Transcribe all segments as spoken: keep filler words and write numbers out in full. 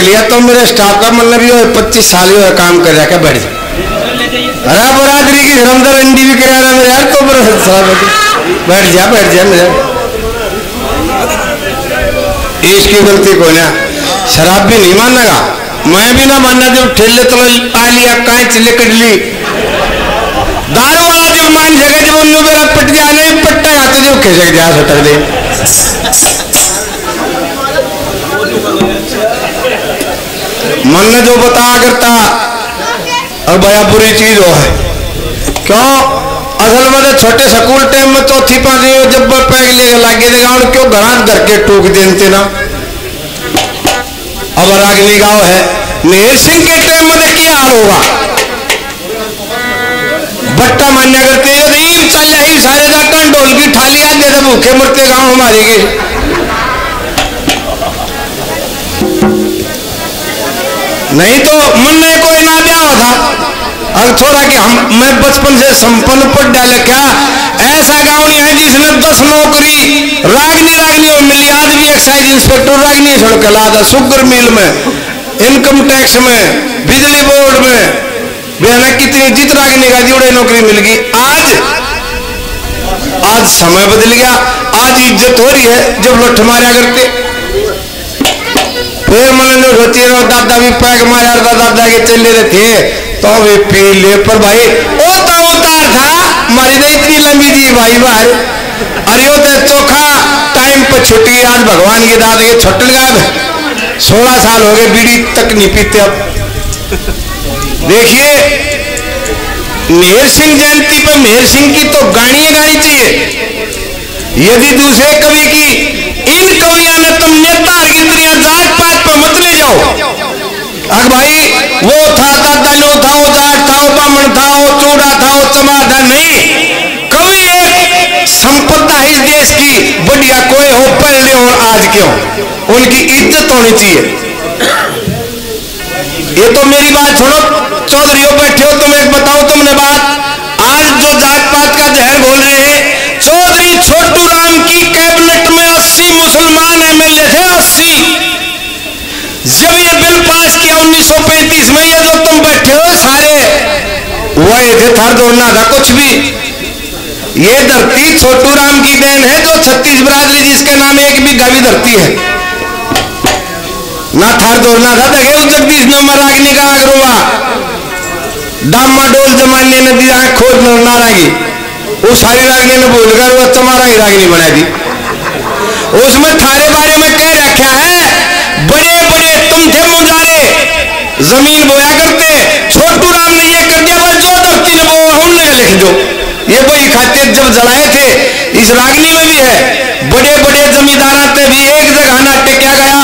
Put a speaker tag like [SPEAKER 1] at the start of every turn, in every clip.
[SPEAKER 1] लिया तो मेरे स्टाफ का मतलब ये पच्चीस साल ही काम कर रहा बैठ जा अरे बरादरी की धर्मदर अंडी भी करा रहा मेरे यार तो बैठ जा बैठ जा मेरे इसकी गलती को ना शराब भी नहीं मानेगा मैं भी ना मानना जब ठेले तो आ लिया कांच चिल्ले कट ली दारू वाला जब मान जगह जब उन मेरा पट गया नहीं पट्टा आते जो खिसक जा सटक दे मन ने जो बता करता और बड़ा बुरी चीज हो है क्यों असल में तो छोटे स्कूल टाइम में चौथी पांचवी जब पैग ले लागे देगा और क्यों घर घर के टूक देते ना अब रागनी गांव है मेहर सिंह के टाइम में क्या हाल होगा बट्टा मान्य करते चल ही सारे जाकर ढोल की थाली आज दे भूखे मरते गांव हमारे के नहीं तो मन में कोई ना ब्याह था अब थोड़ा कि हम मैं बचपन से संपन्न पढ़ डाले क्या ऐसा गांव नहीं है जिसमें दस नौकरी रागनी रागनी और मिली आज भी एक्साइज इंस्पेक्टर रागनी सड़क लादा शुगर मिल में इनकम टैक्स में बिजली बोर्ड में बेना कितनी जित रागनी का जुड़े नौकरी मिल गई आज आज समय बदल गया आज इज्जत हो रही है जब लठ मारा करते फिर मन जो सोची रहो दादा भी पैक मारा था दादा के चले रहे थे तो भी पी ले पर भाई ओता उतार था मारी तो इतनी लंबी थी भाई बाहर अरे वो तो चोखा टाइम पर छुट्टी आज भगवान की दाद के छुट्टी गायब सोलह साल हो गए बीड़ी तक नहीं पीते अब देखिए मेहर सिंह जयंती पर मेहर सिंह की तो गाड़ियां गाड़ी चाहिए यदि दूसरे कवि की इन कवियों ने तुम नेता गिनतियां जात पात पर मत ले जाओ अग भाई वो था दादालो था वो जाट था वो बामण था वो चूड़ा था वो चमार नहीं कवि एक संपदा है इस देश की बढ़िया कोई हो पहले और आज क्यों उनकी इज्जत होनी चाहिए ये तो मेरी बात छोड़ो चौधरीओ बैठे हो तुम एक बताओ तुमने बात आज जो जात पात का जहर बोल रहे हैं चौधरी छोटू राम की कैबिनेट में अस्सी मुसलमान एमएलए थे अस्सी जब ये बिल पास किया उन्नीस सौ पैंतीस में ये जो तुम बैठे हो सारे वही थे थर दौड़ना था कुछ भी ये धरती छोटू राम की देन है जो छत्तीस बरादरी जिसके नाम एक भी गावी धरती है ना थार दौड़ना था देखे उस जगदीश नंबर रागनी का आगरुआ डामा डोल जमाने ने दी आंख खोज नारागी वो सारी रागनी ने बोल कर वो तुम्हारा ही रागनी बना दी उसमें थारे बारे में कह रखा है बड़े बड़े तुम थे मुजारे जमीन बोया करते छोटू राम ने ये कर दिया जो धरती ने वो हमने लिख दो ये वही खाते जब जलाए थे इस रागनी में भी है बड़े बड़े जमींदार थे भी एक जगह ना टेक्या गया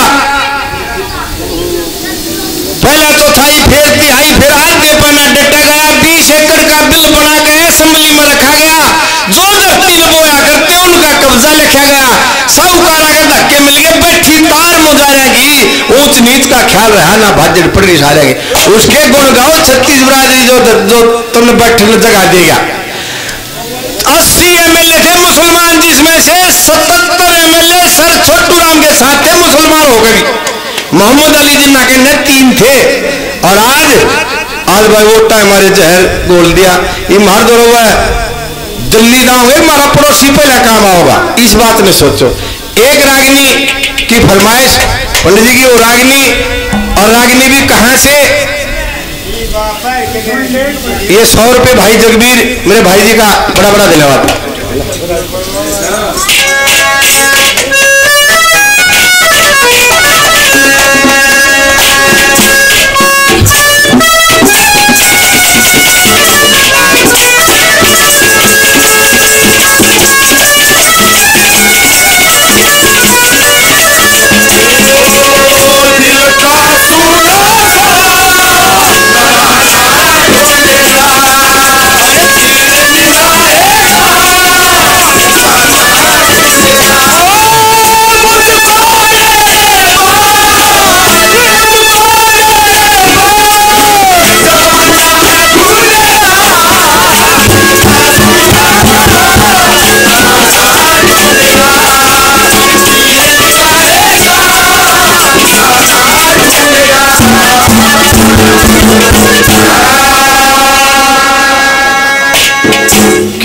[SPEAKER 1] पहला चौथाई फिर तिहाई फिर आधे पना डटा गया बीस एकड़ का बिल बना के असेंबली में रखा गया जो धरती में बोया करते उनका कब्जा लिखा गया साहूकार के धक्के मिल गए बैठी तार मुजारे की ऊंच नीच का ख्याल रहा ना भाजड़ पड़ी सारे की उसके गुण गाओ छत्तीस बरादरी जो जो तुमने बैठने जगह देगा अस्सी एमएलए थे मुसलमान जिसमें से सतहत्तर एमएलए सर छोटू राम के साथ थे मुसलमान हो गई मोहम्मद अली जिन्ना के ने तीन थे और आज आज भाई वो टाइम हमारे जहर गोल दिया ये मार दो है दिल्ली दाव है हमारा पड़ोसी पहला काम आओगा इस बात में सोचो एक रागिनी की फरमाइश पंडित जी की वो रागिनी और रागिनी भी कहां से ये सौ रुपए भाई जगबीर मेरे भाई जी का बड़ा बड़ा धन्यवाद
[SPEAKER 2] Yeah.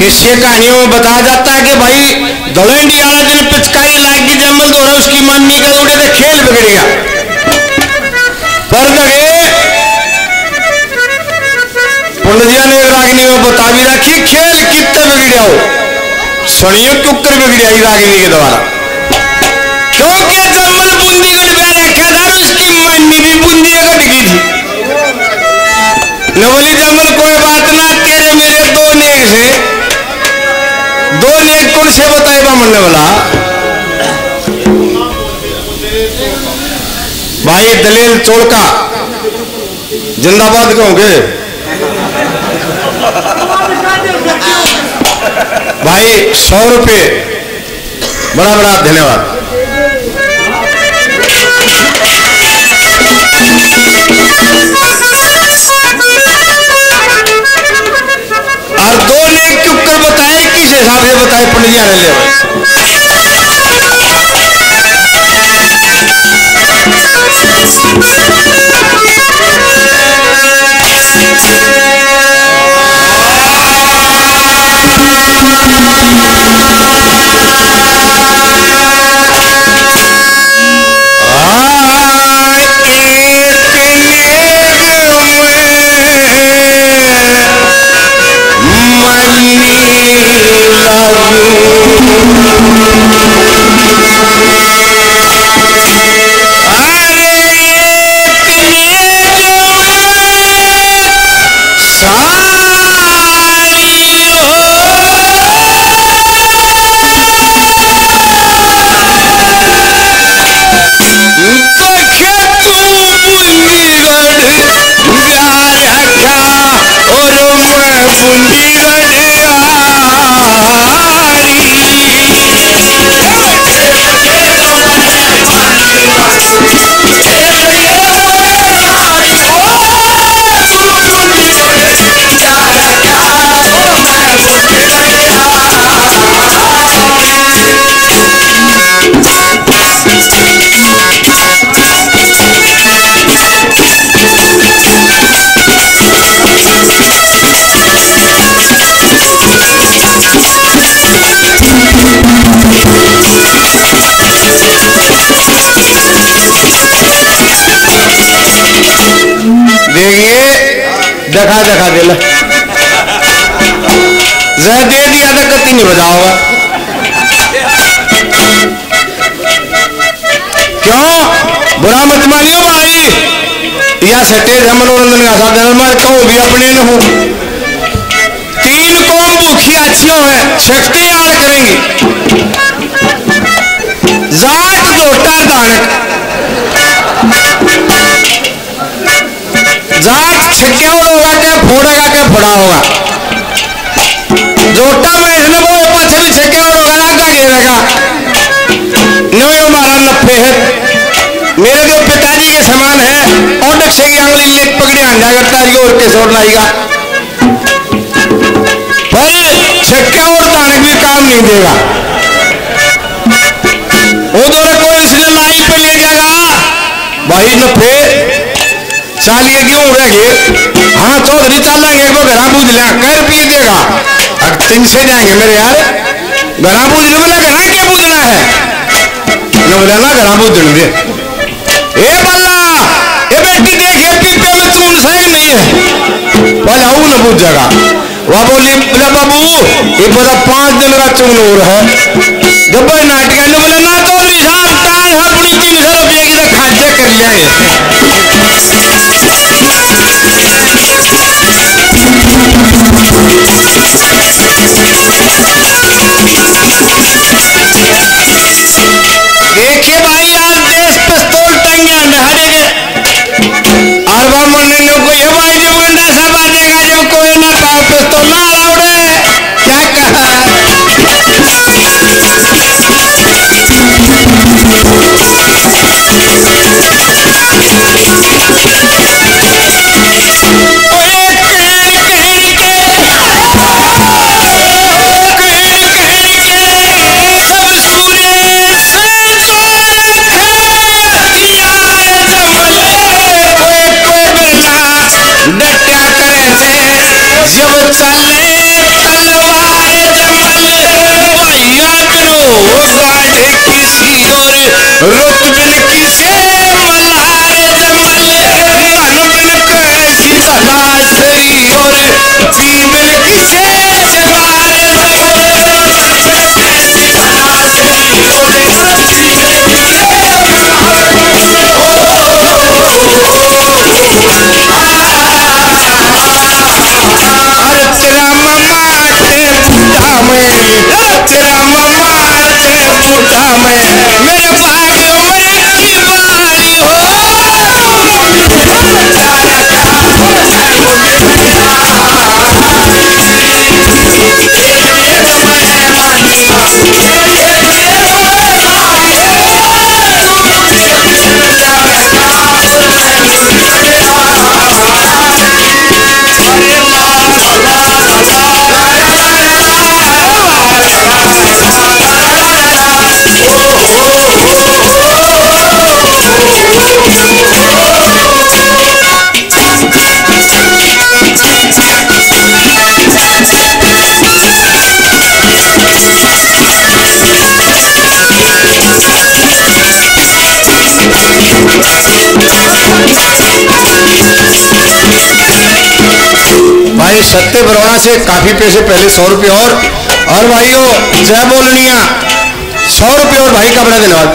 [SPEAKER 1] इससे कहानियों में बताया जाता है कि भाई धुलंडी वाला दिन पिचकारी लाग की जमल दो उसकी मम्मी का उड़े तो खेल बिगड़ गया। पर दगे पंडित ने रागिनी में बता भी रखी खेल कितने बिगड़िया हो सुनियो कुकर बिगड़िया रागिनी के द्वारा, क्योंकि जमल बूंदीगढ़ में रखा था उसकी मम्मी भी बूंदीगढ़ की थी। नवली जमल कोई बात ना तेरे मेरे दो नेक से दो नेक कौन से बताए मनने वाला भाई दलील चोड़का जिंदाबाद कहोगे भाई सौ रुपये बड़ा बड़ा धन्यवाद। और दो नेक के ऊपर बताए किस हिसाब से बताए पंडित ने ले देखा देखा दिल जह दे दिया तो कति नहीं बजाओगा क्यों बुरा मत मानियो भाई या सटेज है मनोरंजन का साधन मैं कहूँ भी अपने न हूँ तीन कौम भूखी अच्छियों है शक्ति याद करेंगी जाट जोटा दानक जाट छक्या होगा क्या फोड़ेगा क्या फोड़ा होगा जोटा में इसने वो पाछे भी छक्या होगा ना क्या घेरेगा नो हमारा नफे है मेरे जो पिताजी के समान है औंडक से आंगली लेक पकड़े अंडा करता है और कैसे और लाएगा पर छक्का और दानक भी काम नहीं देगा वो दोनों कोई इसने लाइन पे ले जाएगा भाई नफे चालिए क्यों रह गए हाँ चौधरी चलेंगे वो घरा बूझ लिया कै रुपये देगा अब तीन से जाएंगे मेरे यार घरा बूझने बोला घरा क्या बूझना है न बोला ना घरा बूझने दे ए बल्ला ए बेटी देखिए पीपे में चून सही नहीं है बोले आओ न बूझ जाएगा वह बोली बोला बाबू ये बोला पांच दिन का चून हो रहा है जब भाई नाटक ने बोला ना चौधरी साहब टांग अपनी तीन सौ रुपये की तो खाते कर लिया देखिए भाई आज देश पिस्तौल टंगे हरेगे और वह मरने को ये भाई जो बंदा सब आ जाएगा जब कोई ना पाओ पिस्तौल ना लाउड़े क्या कहा देखिए भाई आज सत्ते बरौना से काफी पैसे पहले सौ रुपये और और भाइयों जय बोलनिया सौ रुपये और भाई का बड़ा धन्यवाद।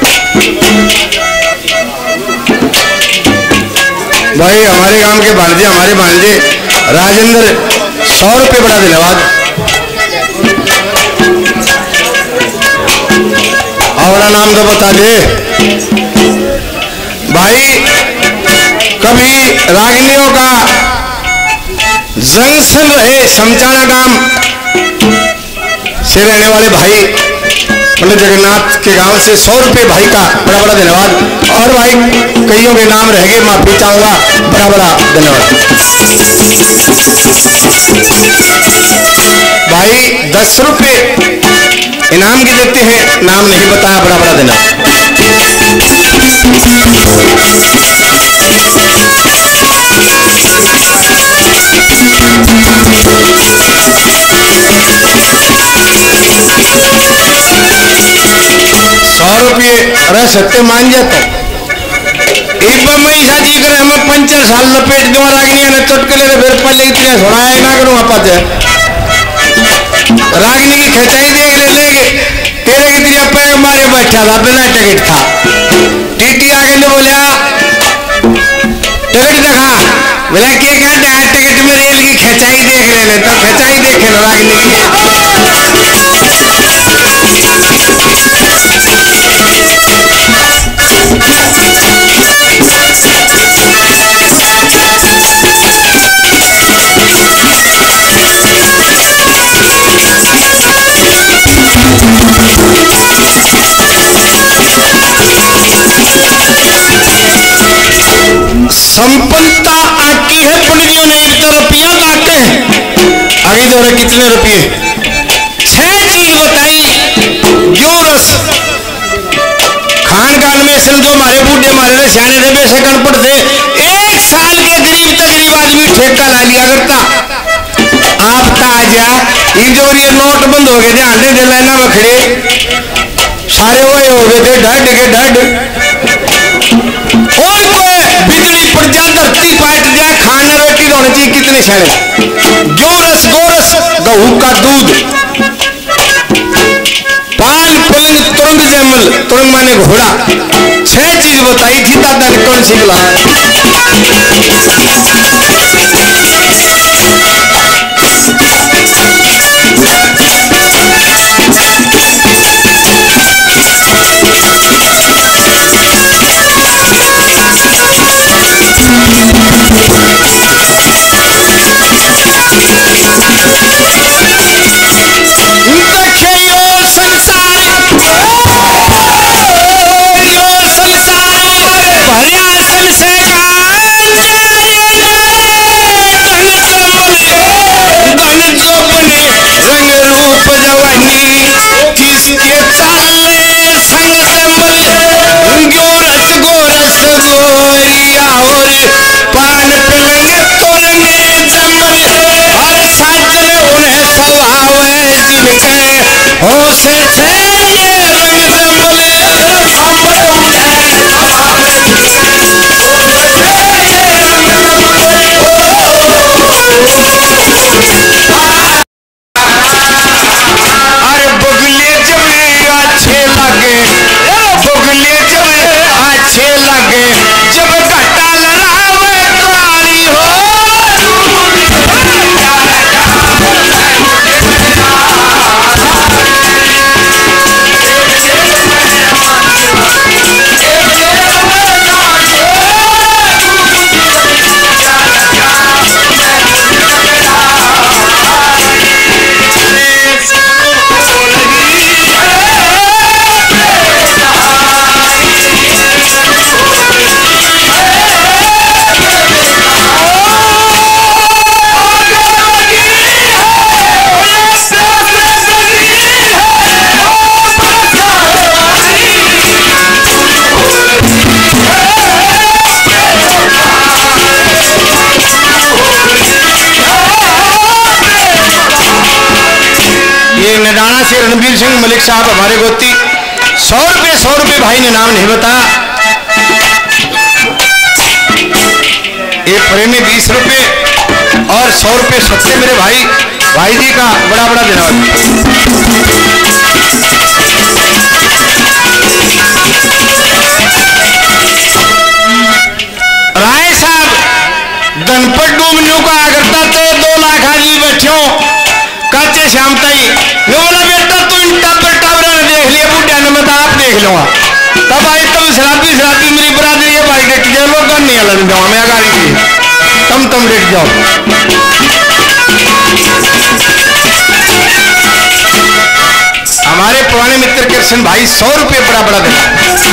[SPEAKER 1] भाई हमारे गांव के भांजे हमारे भांजे राजेंद्र सौ रुपये बड़ा धन्यवाद। और नाम तो बता दे भाई। कभी रागिनियों का जंक्शन रहे समचाना गांव से रहने वाले भाई पंडित जगन्नाथ के गांव से सौ रुपये भाई का बड़ा बड़ा धन्यवाद। और भाई कईयों के नाम रह गए माफी चाहूंगा बड़ा बड़ा धन्यवाद। भाई दस रुपये इनाम के देते हैं नाम नहीं बताया बड़ा बड़ा धन्यवाद। सौ रुपये अरे सत्य मान जाता एक बार मैं ईसा जी करे हमें पंचर साल लपेट दूंगा रागिनी ने चुटकले से फिर पल्ले इतने सुनाया ना करूंगा पाते रागिनी की खिंचाई देख ले लेगे तेरे की तेरी पैर मारे बैठा था बिना टिकट था टीटी आगे ने बोला टिकट दिखा बोला के कहते हैं टिकट में रेल की खिंचाई देख लेने तो खिंचाई देखे ना रागिनी की। संपन्नता आकी है पुण्यों ने एक रुपया लाते हैं आगे दो कितने रुपये छह चीज बताई जो रस खान खान में समझो मारे बूढ़े मारे सियाने थे बेसकन पड़ते एक साल के गरीब तकरीब आदमी ठेका ला लिया करता आप ताजा इन जो ये नोट बंद हो गए थे आंधे दे लाइना में खड़े सारे वही हो गए थे ढड के ढड और कोई बिजली पड़ जा धरती पाट जाए खाना रोटी होनी चाहिए कितने सारे जो रस गोरस गहू का दूध पान पलंग तुरंग जैमल तुरंग माने घोड़ा छह चीज बताई थी दादा ने कौन सी बुला रणबीर सिंह मलिक साहब हमारे गोती सौ रुपये सौ रुपये भाई ने नाम नहीं बताया। ये प्रेमी बीस रुपये और सौ रुपये सत्ते मेरे भाई भाई जी का बड़ा बड़ा धन्यवाद। राय साहब गणपत डूबने का करता थे दो लाख आदमी बैठे हो काचे श्याम ताई ये बोला बेटा तू इन टापर टावर ने देख लिया बुढ़िया ने मैं आप देख लूंगा तब आई तब शराबी शराबी मेरी बरादरी है भाई देख जाओ लोग नहीं अलग जाओ मैं गाड़ी की तुम तुम देख जाओ। हमारे पुराने मित्र कृष्ण भाई सौ रुपये बड़ा बड़ा देना।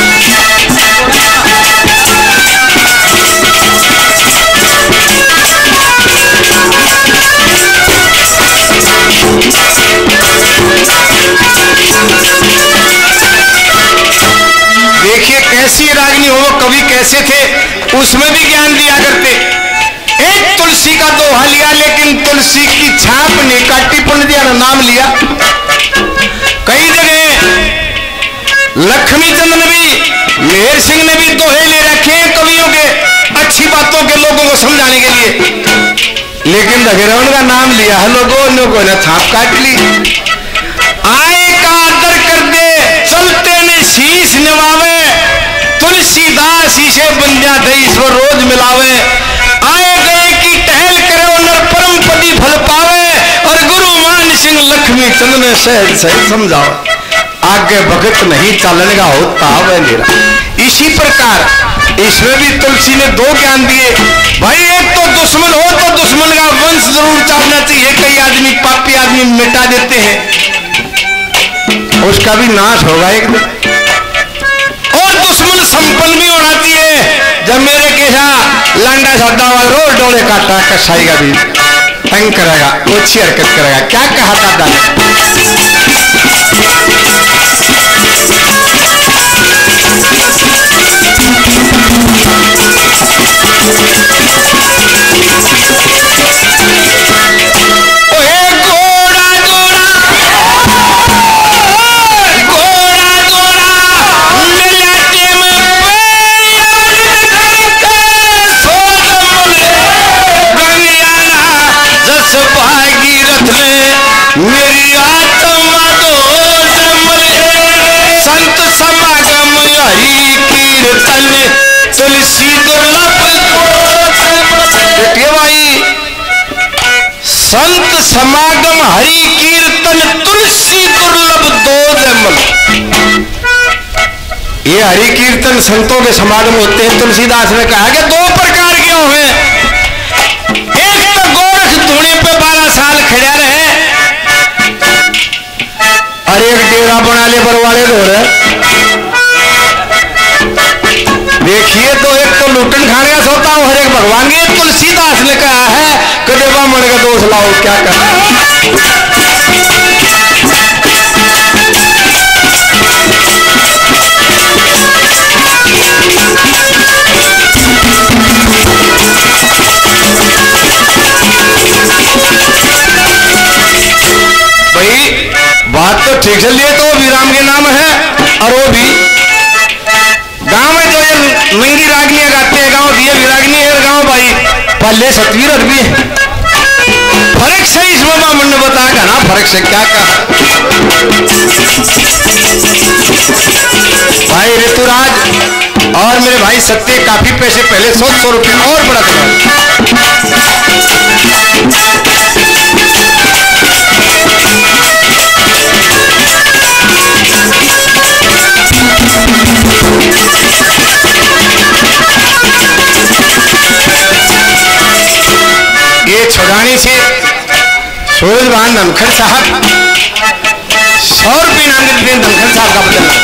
[SPEAKER 1] देखिए कैसी रागनी हो कवि कैसे थे उसमें भी ज्ञान दिया करते। एक तुलसी का दोहा लिया लेकिन तुलसी की छाप ने काटी पुण्य दिया नाम लिया। कई जगह लक्ष्मी चंद ने भी मेहर सिंह ने भी दोहे ले रखे हैं कवियों के अच्छी बातों के लोगों को समझाने के लिए लेकिन धगेरवन का नाम लिया है लोगों लोगों ने छाप काट ली। आए का आदर कर दे चलते ने शीश निभावे तुलसीदास इसे बंदिया थे ईश्वर रोज मिलावे। आए गए की टहल करे नर परम पदी फल पावे और गुरु मान सिंह लक्ष्मी चंद ने सहज सहज समझाओ आगे भगत नहीं चलने का होता है मेरा। इसी प्रकार इसमें भी तुलसी ने दो ज्ञान दिए भाई। एक तो दुश्मन हो तो दुश्मन का वंश जरूर चाहना चाहिए। कई आदमी पापी आदमी मिटा देते हैं उसका भी नाश होगा एक दिन। और दुश्मन संपन्न भी होना चाहिए। जब मेरे केसा लंडा सौदा वाला रोज डोले काटा कसाई का भी तंग करेगा अच्छी हरकत करेगा। क्या कहा था दादा मेरी आत्मा दो संत समागम हरि कीर्तन तुलसी दुर्लभ भाई संत समागम हरि कीर्तन तुलसी दुर्लभ दो जमल। ये हरि कीर्तन संतों के समागम होते हैं। तुलसीदास ने कहा कि दो प्रकार के हुए एक तो गोरख धुने पे बारह साल खड़ा रहे और एक डेरा बना ले बरवाड़े दौड़े। देखिए तो एक तो लुटन खाने का सोता हूं हर एक भगवान के। तुलसीदास ने कहा है कदेवा मन का दोष लाओ क्या करना। भाई बात तो ठीक चल रही तो विराम के नाम है और वो भी गांव में जो ये नंगी रागनियां गाते हैं गांव की विरागनी है गांव भाई पहले सतवीर और भी फर्क से इस बाबा मन ने बताया ना फर्क से क्या कहा भाई ऋतुराज और मेरे भाई सत्य काफी पैसे पहले सौ सौ रुपये और बड़ा था। ये छोड़ानी से सूरज भान धनखड़ साहब सौ रुपये नाम देते हैं धनखड़ साहब का बदला।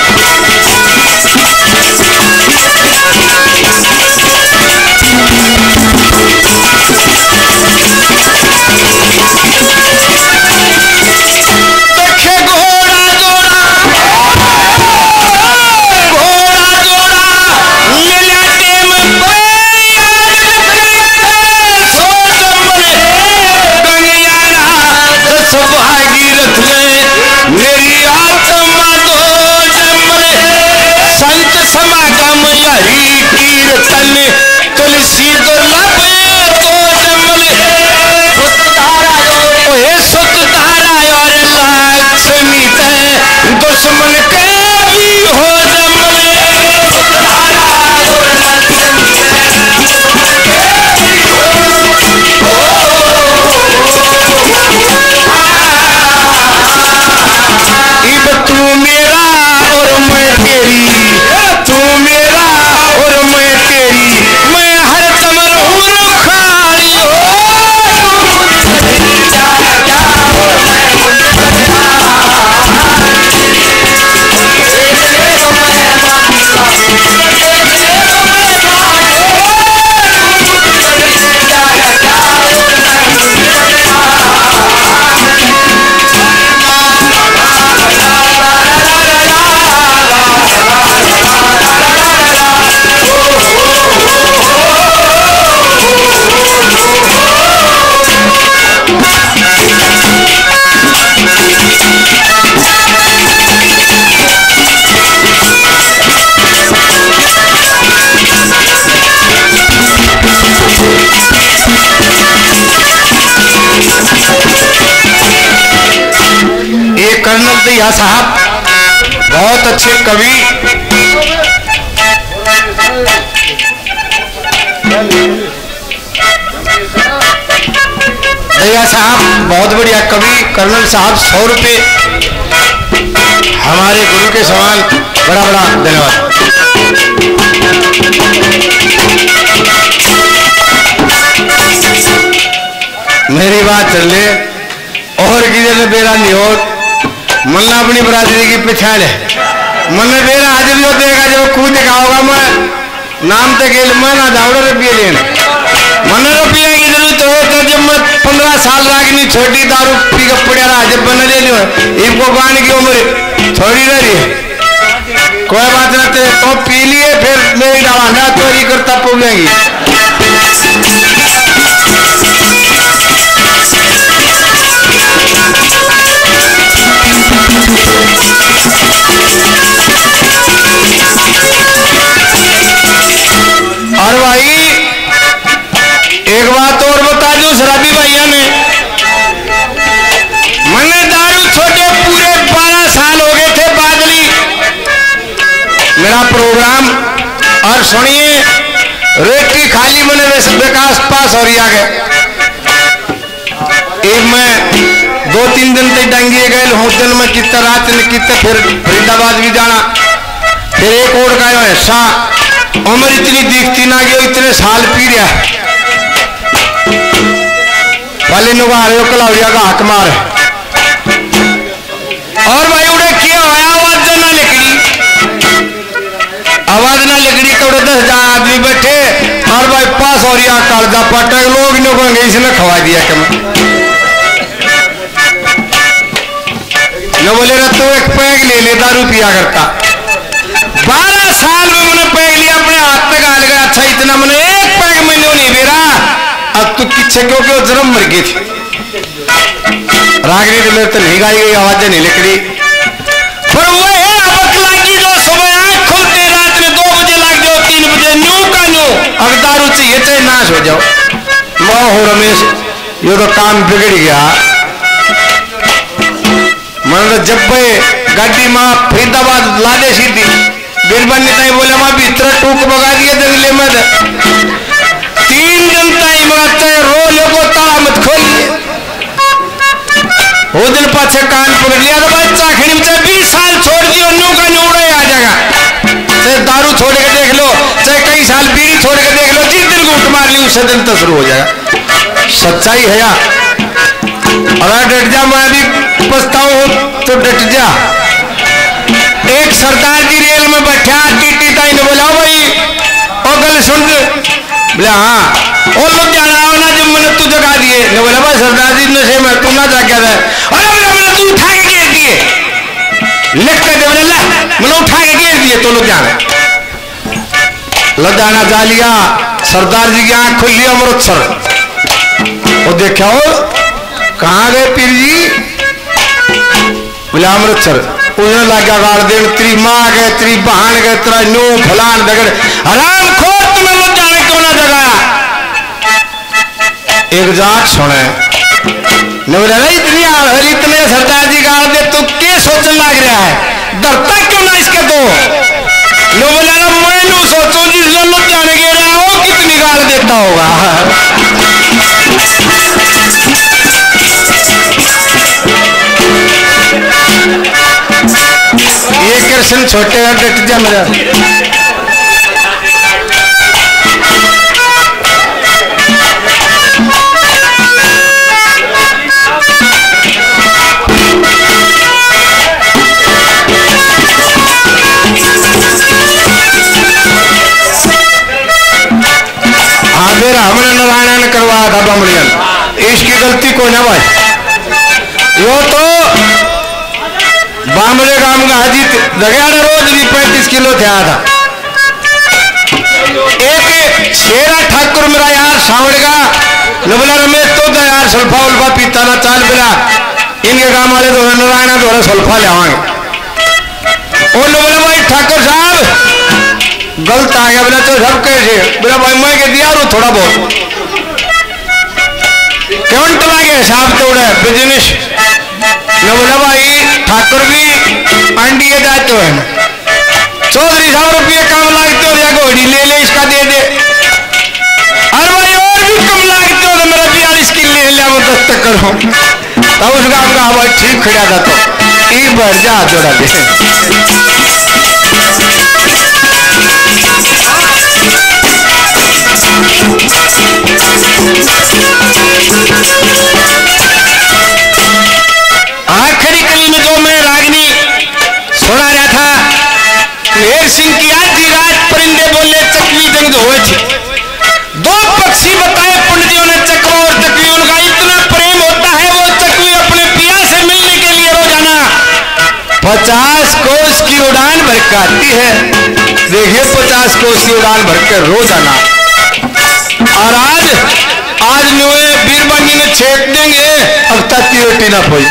[SPEAKER 1] तुलसी दुर्लभ तो जमल दहिया साहब बहुत अच्छे कवि, दहिया साहब बहुत बढ़िया कवि। कर्नल साहब सौ रुपये हमारे गुरु के समान, बड़ा बड़ा धन्यवाद। मेरी बात चल ले और किधर बेरा नहीं हो, मन्ना अपनी बरादरी की पिछाड़ है, मन बेरा आज भी देगा जो कूद देखा होगा। मैं नाम तक मैं ना जाऊंगा रुपये लेने, मन रुपये की जरूरत हो तो जब मैं पंद्रह साल रागनी छोटी दारू पी कर पड़ा रहा, जब बना ले लियो इनको गाने की उम्र थोड़ी रही है, कोई बात ना ते तो पी लिए फिर मेरी डाला चोरी करता पुगेंगी। और भाई एक बात और बता दो शराबी भैया ने, मैंने दारू छोटे पूरे बारह साल हो गए थे बादली मेरा प्रोग्राम, और सुनिए रेटी खाली मैंने विकास पास और आ गए। एक मैं दो तीन दिन तक डंगे गए होटल में, कितना रात ने कितने फिर फरीदाबाद भी जाना, फिर एक और का हिस्सा उम्र इतनी दिखती ना गई, इतने साल पी रहा पहले नुगा रहे हो कलाउरिया का हक मार। और भाई उड़े क्या होया, आवाज ना लिखड़ी, आवाज ना लिखड़ी कौड़े दस हजार आदमी बैठे और भाई पास और या कर्जा पटक लोग नो कहेंगे इसने खवा दिया कम न बोले रहा तो एक पैग ले ले दारू पिया करता। बारह साल में मैंने पैग लिया अपने हाथ तक आ गया, अच्छा इतना मैंने एक पैग मैंने नहीं बेरा, अब तू किच्छे क्यों क्यों जन्म मर गई थी रागनी तो मेरे तो नहीं गाई गई आवाजें नहीं लिखड़ी, पर वो है अब लागी जो सुबह आंख खुलते रात में दो बजे लग जाओ तीन बजे न्यू का न्यू, अब दारू चाहिए चाहे नाश हो जाओ। मैं हो रमेश ये तो काम बिगड़ गया, मतलब जब भाई गाड़ी माँ फरीदाबाद लादे सीधी बिरबानी ताई बोले माँ भीतर टूक बगा दिए जंगले में तीन दिन ताई मगाते रो लो को ताला मत खोलिए, वो दिन पाछे कान पकड़ लिया तो भाई चाखड़ी में बीस साल छोड़ दियो न्यू का न्यू उड़ा आ जाएगा, चाहे दारू छोड़ के देख लो चाहे कई साल बीड़ी छोड़ के देख लो, जिस दिन घूट मार ली उस दिन तो शुरू हो जाएगा। सच्चाई है या अरे डट जा, मैं भी पछताऊं तो डट जा। एक सरदार जी रेल में बैठा टीटी ताई ने बोला भाई और गल सुन, बोले हाँ और लोग जाना ना जब मैंने तू जगा दिए, ने बोला भाई सरदार जी नशे में तू ना जाके रहे, अरे बोला मैंने तू उठा के घेर दिए लिख कर दे, बोले ला मैंने उठा के घेर दिए तो लोग जाने लुधियाना जा लिया। सरदार जी की आंख खुल लिया अमृतसर, और देखा हो कहाँ गए पीर जी, बोले अमृतसर, उन्हें लगा गाड़ दे तेरी माँ गए तेरी बहन गए तेरा नो फलान दगड़ आराम खोर तुम्हें लोग जाने क्यों ना जगाया। एक जाट सुने ने बोला इतनी हरी इतने सरदार जी गाड़ दे तो क्या सोचने लग रहा है, डरता क्यों ना इसके तो, नो बोला ना मैं नो सोचो जिस लोग जाने के रहा हो कितनी गाड़ देता होगा। ये कृष्ण छोटे डट जा मेरा, हाँ मेरा हमने नारायण ने करवाया था बमड़ियन, इसकी गलती को ना भाई, यो तो बामरे गांव का हाजी दगड़ा रोज भी पैंतीस किलो थे था। एक शेरा ठाकुर मेरा यार सावड़ का न बोला रमेश तो था यार सल्फा उल्फा पीता ना चाल बिला, इनके गांव वाले तो नारायण तो सल्फा ले आवांगे, और न बोला भाई ठाकुर साहब गलत आ गया, बोला तो सब कैसे, बोला भाई मैं के दिया रू थोड़ा बहुत क्यों टला के हिसाब तोड़े बिजनेस, न बोला भाई ठाकुर भी जो है चौधरी साहब रुपये कम लागते हो या घोड़ी ले ले इसका दे दे, अरे भाई और भी कम लागते हो तो मेरा बयालीस की ले लिया वो दस्तक करो, तब उस गाँव का हवा ठीक खड़ा था तो ई भर जा जोड़ा दे। आखिरी कली में जो मैं रागनी सुना रहा था, मेहर सिंह की आधी रात परिंदे बोले चकवी जंग हुए थे, दो पक्षी बताए पंडितों ने चकवा और चकवी, उनका इतना प्रेम होता है वो चकवी अपने पिया से मिलने के लिए रोजाना पचास कोस की उड़ान भर के आती है। देखिए पचास कोस की उड़ान भर के रोजाना, और आज आज नुए बीरबानी ने छेद देंगे अब तक की रोटी ना कोई।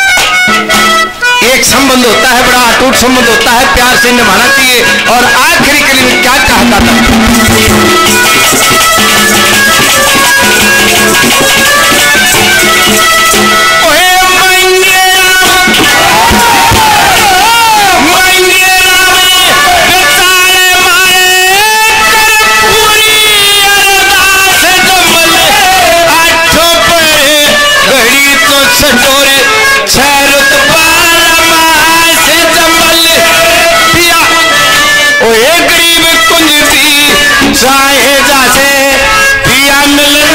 [SPEAKER 1] एक संबंध होता है, बड़ा अटूट संबंध होता है, प्यार से निभाना चाहिए। और आखिरी कली में क्या कहता था, चाहे जासे पिया मिल